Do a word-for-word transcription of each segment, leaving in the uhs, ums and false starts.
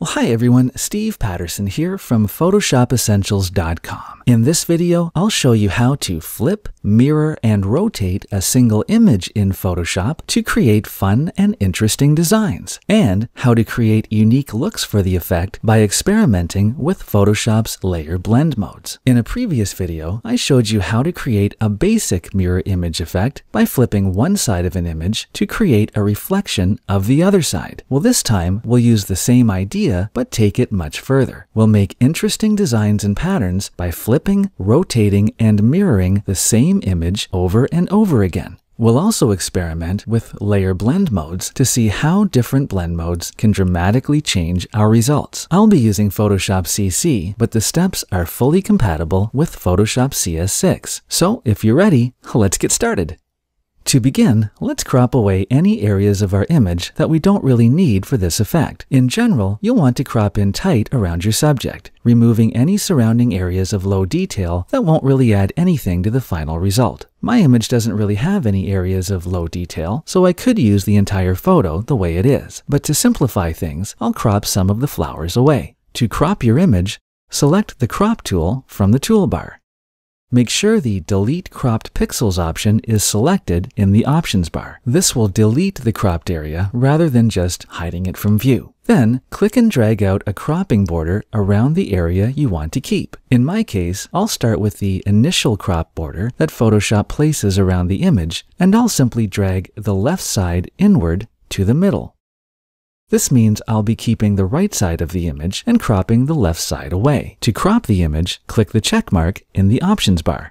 Well, hi everyone, Steve Patterson here from Photoshop Essentials dot com. In this video, I'll show you how to flip, mirror, and rotate a single image in Photoshop to create fun and interesting designs, and how to create unique looks for the effect by experimenting with Photoshop's layer blend modes. In a previous video, I showed you how to create a basic mirror image effect by flipping one side of an image to create a reflection of the other side. Well, this time, we'll use the same idea but take it much further. We'll make interesting designs and patterns by flipping, rotating, and mirroring the same image over and over again. We'll also experiment with layer blend modes to see how different blend modes can dramatically change our results. I'll be using Photoshop C C, but the steps are fully compatible with Photoshop C S six. So if you're ready, let's get started. To begin, let's crop away any areas of our image that we don't really need for this effect. In general, you'll want to crop in tight around your subject, removing any surrounding areas of low detail that won't really add anything to the final result. My image doesn't really have any areas of low detail, so I could use the entire photo the way it is. But to simplify things, I'll crop some of the flowers away. To crop your image, select the Crop tool from the toolbar. Make sure the Delete Cropped Pixels option is selected in the options bar. This will delete the cropped area rather than just hiding it from view. Then, click and drag out a cropping border around the area you want to keep. In my case, I'll start with the initial crop border that Photoshop places around the image, and I'll simply drag the left side inward to the middle. This means I'll be keeping the right side of the image and cropping the left side away. To crop the image, click the check mark in the options bar.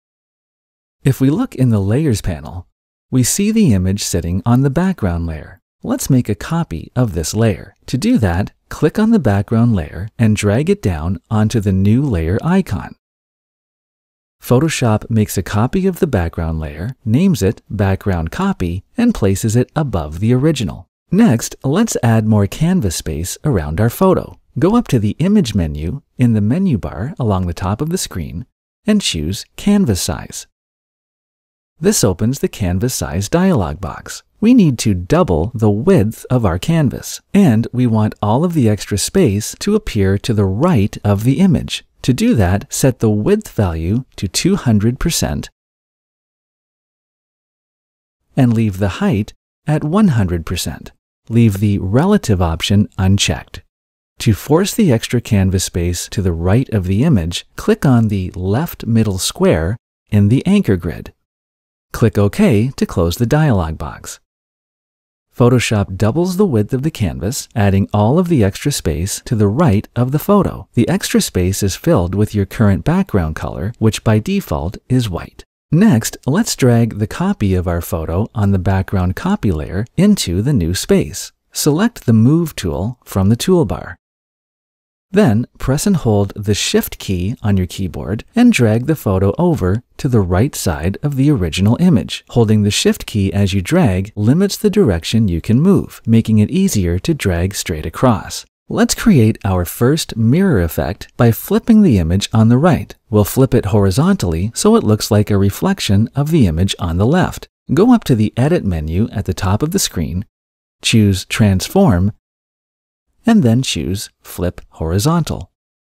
If we look in the Layers panel, we see the image sitting on the background layer. Let's make a copy of this layer. To do that, click on the background layer and drag it down onto the new layer icon. Photoshop makes a copy of the background layer, names it Background Copy, and places it above the original. Next, let's add more canvas space around our photo. Go up to the Image menu in the menu bar along the top of the screen and choose Canvas Size. This opens the Canvas Size dialog box. We need to double the width of our canvas, and we want all of the extra space to appear to the right of the image. To do that, set the width value to two hundred percent and leave the height at one hundred percent. Leave the Relative option unchecked. To force the extra canvas space to the right of the image, click on the left middle square in the anchor grid. Click OK to close the dialog box. Photoshop doubles the width of the canvas, adding all of the extra space to the right of the photo. The extra space is filled with your current background color, which by default is white. Next, let's drag the copy of our photo on the background copy layer into the new space. Select the Move tool from the toolbar. Then, press and hold the Shift key on your keyboard and drag the photo over to the right side of the original image. Holding the Shift key as you drag limits the direction you can move, making it easier to drag straight across. Let's create our first mirror effect by flipping the image on the right. We'll flip it horizontally so it looks like a reflection of the image on the left. Go up to the Edit menu at the top of the screen, choose Transform, and then choose Flip Horizontal.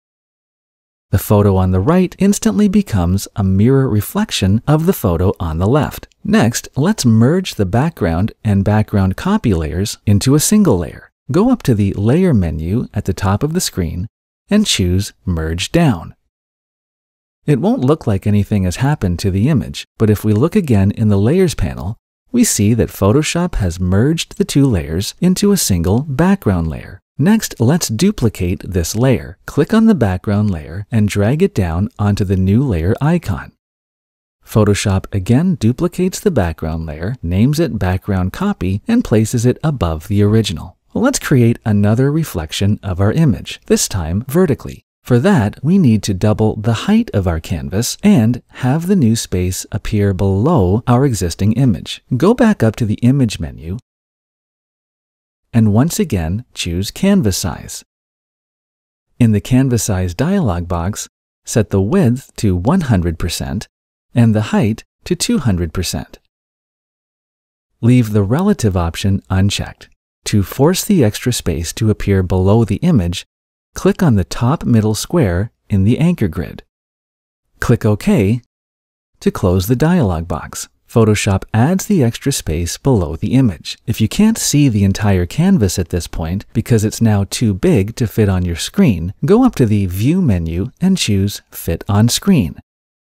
The photo on the right instantly becomes a mirror reflection of the photo on the left. Next, let's merge the background and background copy layers into a single layer. Go up to the Layer menu at the top of the screen and choose Merge Down. It won't look like anything has happened to the image, but if we look again in the Layers panel, we see that Photoshop has merged the two layers into a single background layer. Next, let's duplicate this layer. Click on the background layer and drag it down onto the new layer icon. Photoshop again duplicates the background layer, names it Background Copy, and places it above the original. Let's create another reflection of our image, this time vertically. For that, we need to double the height of our canvas and have the new space appear below our existing image. Go back up to the Image menu and once again choose Canvas Size. In the Canvas Size dialog box, set the width to one hundred percent and the height to two hundred percent. Leave the Relative option unchecked. To force the extra space to appear below the image, click on the top middle square in the anchor grid. Click OK to close the dialog box. Photoshop adds the extra space below the image. If you can't see the entire canvas at this point because it's now too big to fit on your screen, go up to the View menu and choose Fit on Screen.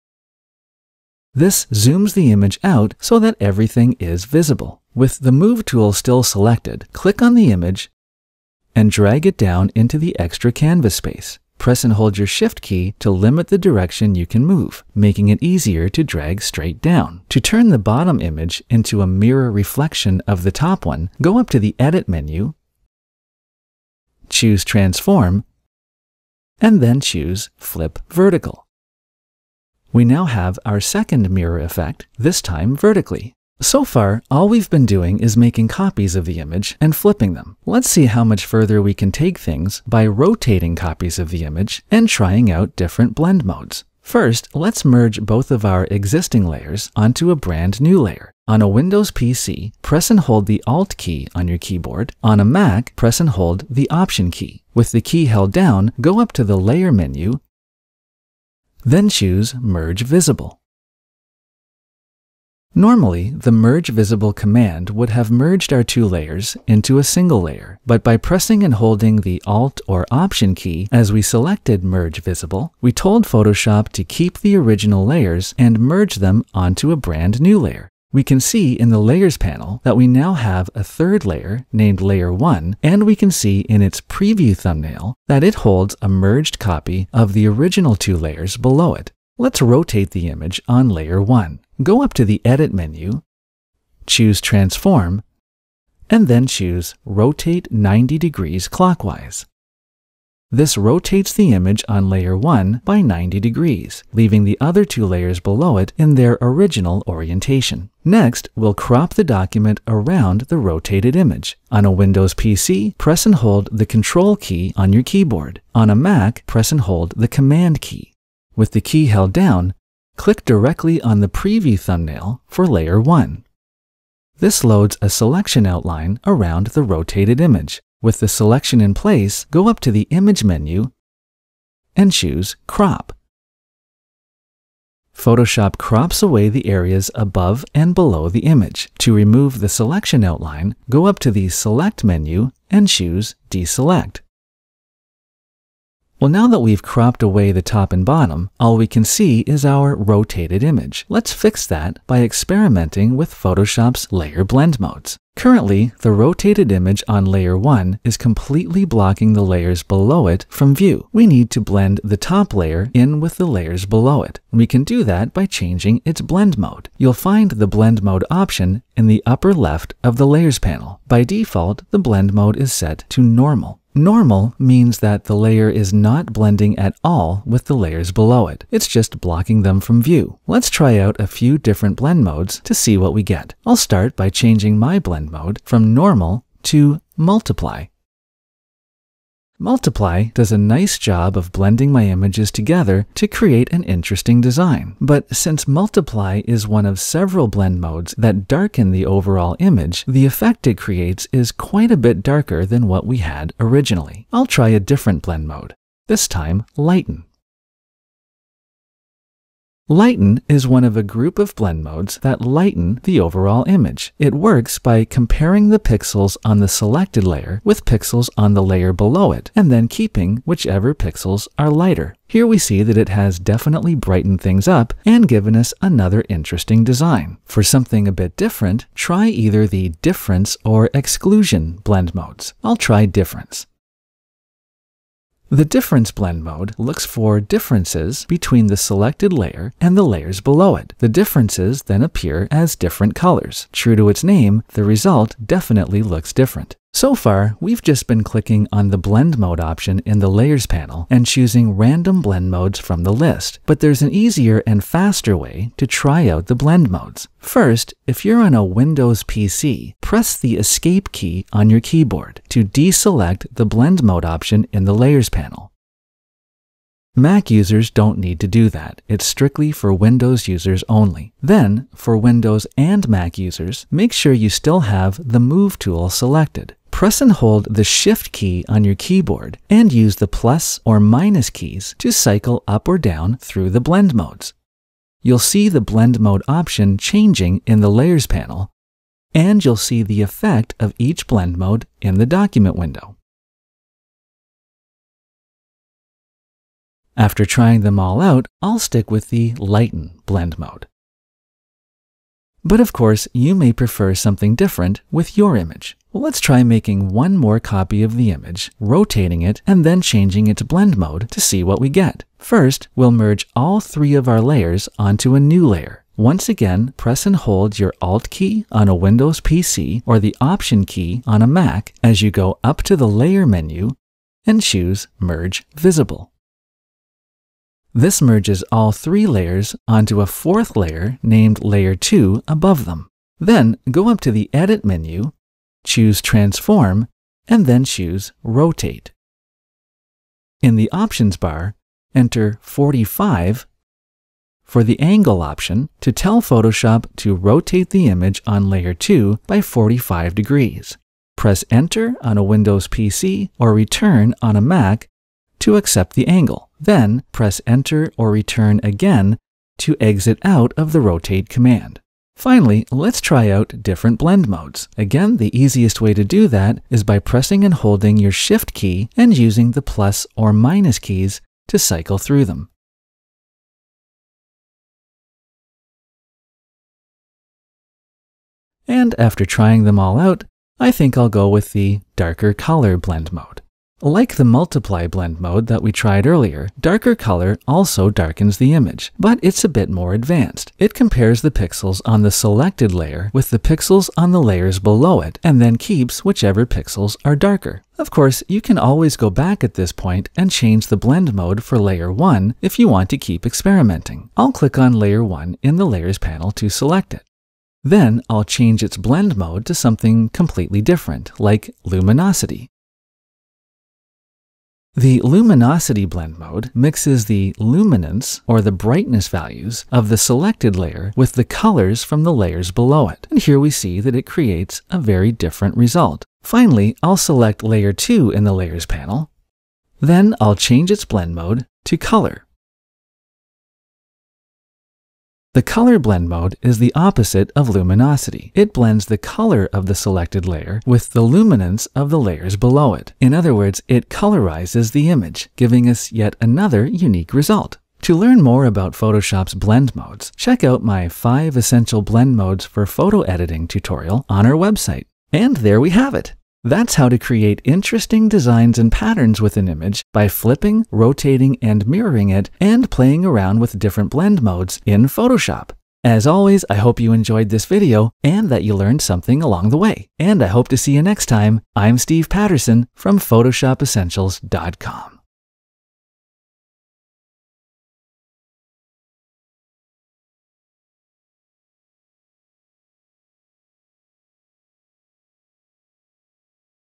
This zooms the image out so that everything is visible. With the Move tool still selected, click on the image and drag it down into the extra canvas space. Press and hold your Shift key to limit the direction you can move, making it easier to drag straight down. To turn the bottom image into a mirror reflection of the top one, go up to the Edit menu, choose Transform, and then choose Flip Vertical. We now have our second mirror effect, this time vertically. So far, all we've been doing is making copies of the image and flipping them. Let's see how much further we can take things by rotating copies of the image and trying out different blend modes. First, let's merge both of our existing layers onto a brand new layer. On a Windows P C, press and hold the Alt key on your keyboard. On a Mac, press and hold the Option key. With the key held down, go up to the Layer menu, then choose Merge Visible. Normally, the Merge Visible command would have merged our two layers into a single layer, but by pressing and holding the Alt or Option key as we selected Merge Visible, we told Photoshop to keep the original layers and merge them onto a brand new layer. We can see in the Layers panel that we now have a third layer named Layer one, and we can see in its preview thumbnail that it holds a merged copy of the original two layers below it. Let's rotate the image on Layer one. Go up to the Edit menu, choose Transform, and then choose Rotate ninety degrees clockwise. This rotates the image on Layer one by ninety degrees, leaving the other two layers below it in their original orientation. Next, we'll crop the document around the rotated image. On a Windows P C, press and hold the Control key on your keyboard. On a Mac, press and hold the Command key. With the key held down, click directly on the preview thumbnail for Layer one. This loads a selection outline around the rotated image. With the selection in place, go up to the Image menu and choose Crop. Photoshop crops away the areas above and below the image. To remove the selection outline, go up to the Select menu and choose Deselect. Well, now that we've cropped away the top and bottom, all we can see is our rotated image. Let's fix that by experimenting with Photoshop's layer blend modes. Currently, the rotated image on Layer one is completely blocking the layers below it from view. We need to blend the top layer in with the layers below it. We can do that by changing its blend mode. You'll find the blend mode option in the upper left of the Layers panel. By default, the blend mode is set to Normal. Normal means that the layer is not blending at all with the layers below it. It's just blocking them from view. Let's try out a few different blend modes to see what we get. I'll start by changing my blend mode from Normal to Multiply. Multiply does a nice job of blending my images together to create an interesting design. But since Multiply is one of several blend modes that darken the overall image, the effect it creates is quite a bit darker than what we had originally. I'll try a different blend mode, this time Lighten. Lighten is one of a group of blend modes that lighten the overall image. It works by comparing the pixels on the selected layer with pixels on the layer below it, and then keeping whichever pixels are lighter. Here we see that it has definitely brightened things up and given us another interesting design. For something a bit different, try either the Difference or Exclusion blend modes. I'll try Difference. The Difference blend mode looks for differences between the selected layer and the layers below it. The differences then appear as different colors. True to its name, the result definitely looks different. So far, we've just been clicking on the Blend Mode option in the Layers panel and choosing random blend modes from the list. But there's an easier and faster way to try out the blend modes. First, if you're on a Windows P C, press the Escape key on your keyboard to deselect the Blend Mode option in the Layers panel. Mac users don't need to do that. It's strictly for Windows users only. Then, for Windows and Mac users, make sure you still have the Move tool selected. press and hold the Shift key on your keyboard and use the plus or minus keys to cycle up or down through the blend modes. You'll see the blend mode option changing in the Layers panel, and you'll see the effect of each blend mode in the document window. After trying them all out, I'll stick with the Lighten blend mode. But of course, you may prefer something different with your image. Well, let's try making one more copy of the image, rotating it, and then changing its blend mode to see what we get. First, we'll merge all three of our layers onto a new layer. Once again, press and hold your Alt key on a Windows P C or the Option key on a Mac as you go up to the Layer menu and choose Merge Visible. This merges all three layers onto a fourth layer named Layer two above them. Then go up to the Edit menu, choose Transform, and then choose Rotate. In the Options bar, enter forty-five for the angle option to tell Photoshop to rotate the image on Layer two by forty-five degrees. Press Enter on a Windows P C or Return on a Mac to accept the angle. Then press Enter or Return again to exit out of the Rotate command. Finally, let's try out different blend modes. Again, the easiest way to do that is by pressing and holding your Shift key and using the plus or minus keys to cycle through them. And after trying them all out, I think I'll go with the darker color blend mode. Like the multiply blend mode that we tried earlier, darker color also darkens the image, but it's a bit more advanced. It compares the pixels on the selected layer with the pixels on the layers below it, and then keeps whichever pixels are darker. Of course, you can always go back at this point and change the blend mode for layer one if you want to keep experimenting. I'll click on layer one in the Layers panel to select it. Then I'll change its blend mode to something completely different, like luminosity. The luminosity blend mode mixes the luminance or the brightness values of the selected layer with the colors from the layers below it. And here we see that it creates a very different result. Finally, I'll select layer two in the Layers panel. Then I'll change its blend mode to color. The color blend mode is the opposite of luminosity. It blends the color of the selected layer with the luminance of the layers below it. In other words, it colorizes the image, giving us yet another unique result. To learn more about Photoshop's blend modes, check out my five essential blend modes for photo editing tutorial on our website. And there we have it. That's how to create interesting designs and patterns with an image by flipping, rotating, and mirroring it, and playing around with different blend modes in Photoshop. As always, I hope you enjoyed this video and that you learned something along the way. And I hope to see you next time. I'm Steve Patterson from Photoshop Essentials dot com.